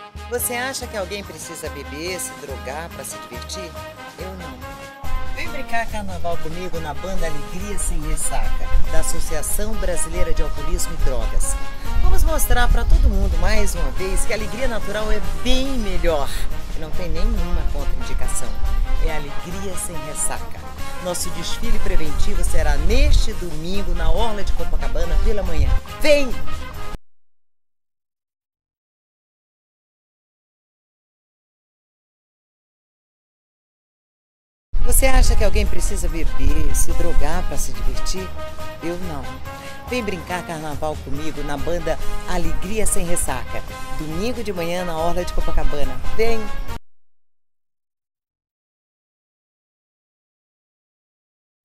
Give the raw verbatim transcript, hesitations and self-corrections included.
Você acha que alguém precisa beber, se drogar para se divertir? Eu não. Vem brincar carnaval comigo na banda Alegria Sem Ressaca, da Associação Brasileira de Alcoolismo e Drogas. Vamos mostrar para todo mundo mais uma vez que a alegria natural é bem melhor e não tem nenhuma contraindicação. É alegria sem ressaca. Nosso desfile preventivo será neste domingo na Orla de Copacabana pela manhã. Vem! Você acha que alguém precisa beber, se drogar para se divertir? Eu não. Vem brincar carnaval comigo na banda Alegria Sem Ressaca, domingo de manhã na Orla de Copacabana. Vem!